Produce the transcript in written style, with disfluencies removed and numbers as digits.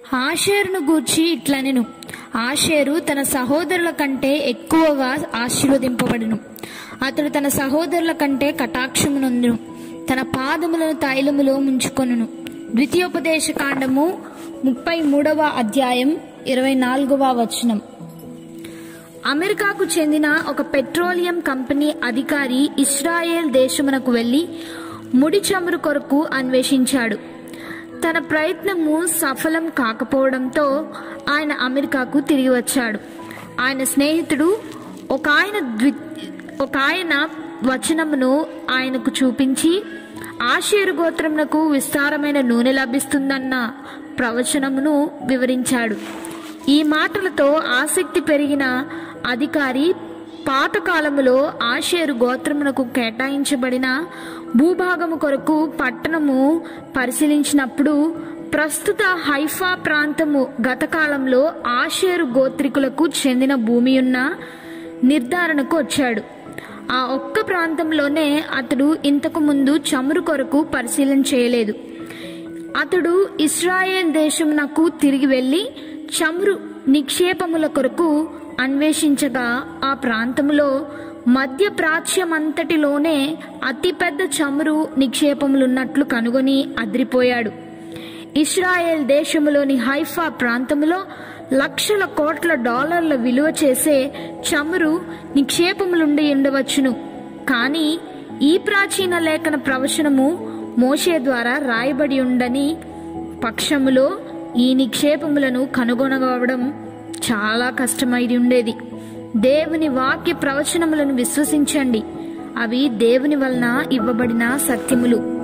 ఆషేరును గూర్చి ఇట్లనెను, ఆషేరు తన సహోదరుల కంటే ఎక్కువగా ఆశీర్వదింపబడును. అతడు తన సహోదరుల కంటే కటాక్షమునందును, తన పాదములను తైలములో ముంచుకొనును. ద్వితీయోపదేశ కాండము 33వ అధ్యాయం 24వ వచనం. అమెరికాకు చెందిన ఒక పెట్రోలియం కంపెనీ అధికారి ఇస్రాయేల్ దేశమునకు వెళ్లి ముడి చమురు కొరకు అన్వేషించాడు. తన ప్రయత్నము సఫలం కాకపోవడంతో ఆయన అమెరికాకు తిరిగి వచ్చాడు. ఆయన స్నేహితుడు ఒక ఆయన వచనమును ఆయనకు చూపించి, ఆషేరు గోత్రమునకు విస్తారమైన నూనె లభిస్తుందన్న ప్రవచనమును వివరించాడు. ఈ మాటలతో ఆసక్తి పెరిగిన అధికారి పాతకాలములో ఆషేరు గోత్రమునకు కేటాయించబడిన భూభాగము కొరకు పట్టణము పరిశీలించినప్పుడు ప్రస్తుత హైఫా ప్రాంతము గత కాలంలో ఆషేరు గోత్రికులకు చెందిన భూమి ఉన్న నిర్ధారణకు వచ్చాడు. ఆ ఒక్క ప్రాంతంలోనే అతడు ఇంతకు ముందు చమురు కొరకు పరిశీలన చేయలేదు. అతడు ఇస్రాయేల్ దేశమునకు తిరిగి వెళ్లి చమురు నిక్షేపముల కొరకు అన్వేషించగా ఆ ప్రాంతములో మధ్య ప్రాచ్యమంతటిలోనే అతిపెద్ద చమురు నిక్షేపములున్నట్లు కనుగొని అదిరిపోయాడు. ఇస్రాయేల్ దేశములోని హైఫా ప్రాంతములో లక్షల కోట్ల డాలర్ల విలువ చేసే చమురు నిక్షేపములుండి ఉండవచ్చును. కానీ ఈ ప్రాచీన లేఖన ప్రవచనము మోషే ద్వారా రాయబడి ఉండని పక్షములో ఈ నిక్షేపములను కనుగొనవడం చాలా కష్టమై ఉండేది. దేవుని వాక్య ప్రవచనములను విశ్వసించండి, అవి దేవుని వలన ఇవ్వబడిన సత్యములు.